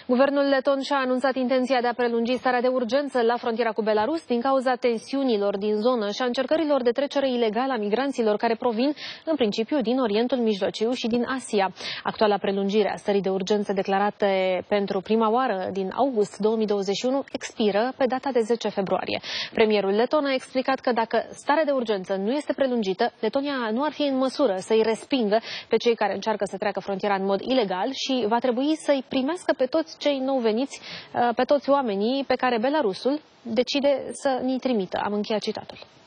Guvernul leton și-a anunțat intenția de a prelungi starea de urgență la frontiera cu Belarus din cauza tensiunilor din zonă și a încercărilor de trecere ilegală a migranților care provin în principiu din Orientul Mijlociu și din Asia. Actuala prelungire a stării de urgență declarate pentru prima oară din august 2021 expiră pe data de 10 februarie. Premierul leton a explicat că dacă starea de urgență nu este prelungită, Letonia nu ar fi în măsură să-i respingă pe cei care încearcă să treacă frontiera în mod ilegal și va trebui să-i primească pe toți cei nou veniți, pe toți oamenii pe care Belarusul decide să ni trimită. Am încheiat citatul.